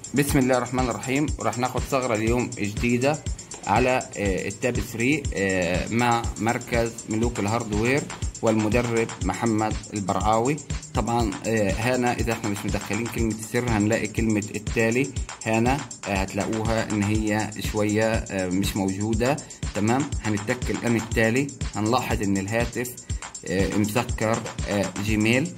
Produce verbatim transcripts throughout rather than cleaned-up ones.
بسم الله الرحمن الرحيم. راح ناخد ثغرة اليوم جديدة على التاب ثلاثة مع مركز ملوك الهاردوير والمدرب محمد البرعاوي. طبعا هنا اذا احنا مش مدخلين كلمة السر هنلاقي كلمة التالي هنا هتلاقوها ان هي شوية مش موجودة. تمام، هنتك الان التالي هنلاحظ ان الهاتف مسكر جيميل.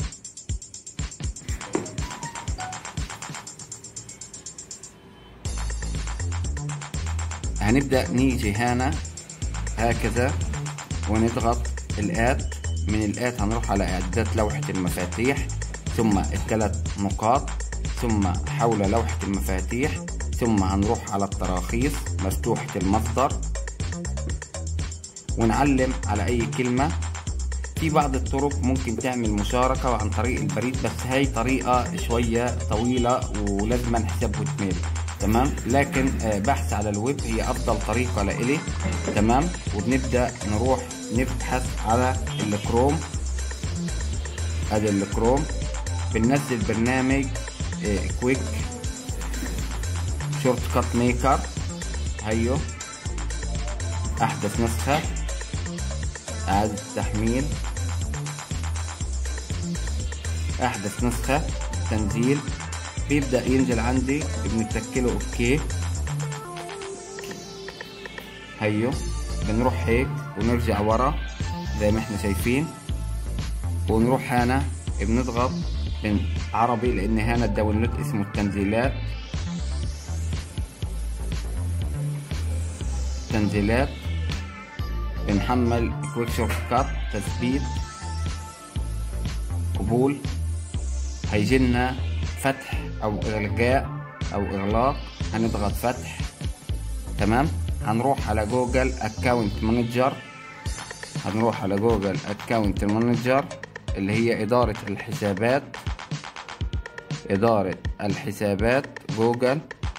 هنبدأ نيجي هنا هكذا ونضغط الآت. من الآت هنروح على إعدادات لوحة المفاتيح، ثم الثلاث نقاط، ثم حول لوحة المفاتيح، ثم هنروح على التراخيص مفتوحة المصدر ونعلم على أي كلمة. في بعض الطرق ممكن تعمل مشاركة عن طريق البريد، بس هاي طريقة شوية طويلة ولازم حساب وتميل. تمام، لكن بحث على الويب هي افضل طريقة لإلي. تمام، وبنبدأ نروح نبحث على الكروم. ادي الكروم، بننزل برنامج كويك شورت كات ميكر. هيو احدث نسخة، اعادة تحميل، احدث نسخة، تنزيل. بيبدأ ينزل عندي، بنتكله اوكي. هيو بنروح هيك ونرجع ورا زي ما احنا شايفين، ونروح هنا بنضغط من عربي لان هنا الداونلود اسمه التنزيلات. تنزيلات بنحمل كويك شورت كات، تثبيت، قبول. هيجيلنا فتح او الغاء او اغلاق، هنضغط فتح. تمام، هنروح على جوجل اكاونت مانجر. هنروح على جوجل اكاونت مانجر اللي هي ادارة الحسابات. ادارة الحسابات جوجل.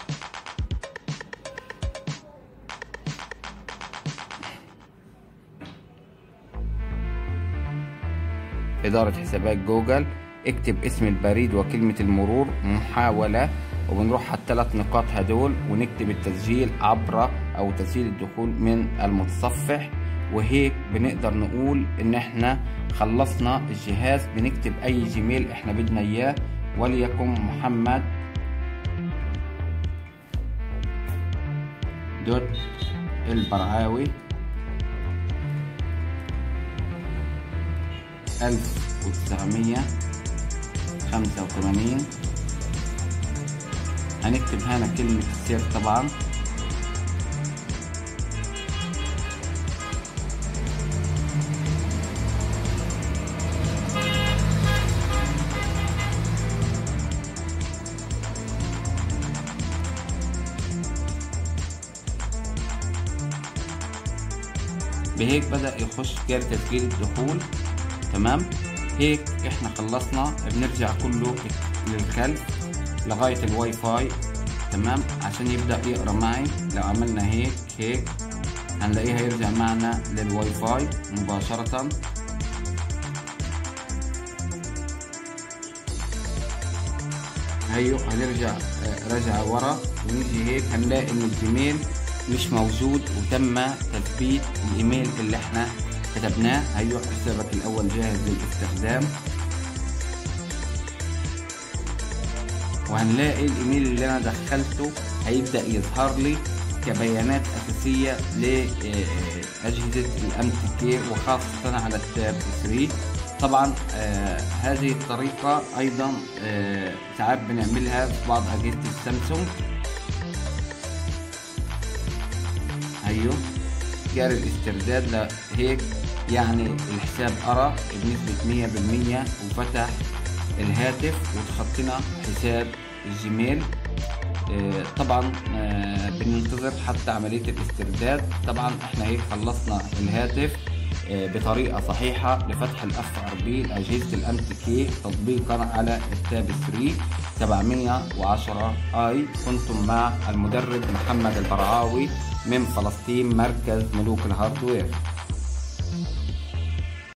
ادارة حسابات جوجل. اكتب اسم البريد وكلمة المرور محاولة، وبنروح على الثلاث نقاط هدول ونكتب التسجيل عبر او تسجيل الدخول من المتصفح. وهيك بنقدر نقول ان احنا خلصنا الجهاز. بنكتب اي جيميل احنا بدنا اياه، وليكن محمد دوت البرعاوي ألف وتسعمية خمسة وثمانين. هنكتب هنا كلمة السر طبعا. بهيك بدأ يخش جاري تسجيل الدخول. تمام، هيك احنا خلصنا. بنرجع كله للخلف لغاية الواي فاي. تمام، عشان يبدأ يقرأ معي. لو عملنا هيك هيك هنلاقيها يرجع معنا للواي فاي مباشرة. هيو هنرجع رجع ورا ونيجي هيك هنلاقي ان الجيميل مش موجود وتم تثبيت الايميل اللي احنا كتبناه. هيو حسابك الاول جاهز للاستخدام، وهنلاقي الايميل اللي انا دخلته هيبدأ يظهر لي كبيانات اساسية لاجهزة الام تي كي وخاصة على التاب ثلاثة. طبعا آه هذه الطريقة ايضا آه ساعات بنعملها في بعض اجهزة السامسونج. هيو جاري الاسترداد لهيك يعني الحساب قرأ بنسبة مية بالمية وفتح الهاتف وتخطينا حساب الجيميل. آه طبعا آه بننتظر حتى عملية الاسترداد. طبعا احنا هيك خلصنا الهاتف آه بطريقة صحيحة لفتح الاف ار بي لاجهزة الام تي كي تطبيقا على التاب ثلاثة سبعمية وعشرة اي. كنتم مع المدرب محمد البرعاوي من فلسطين، مركز ملوك الهاردوير.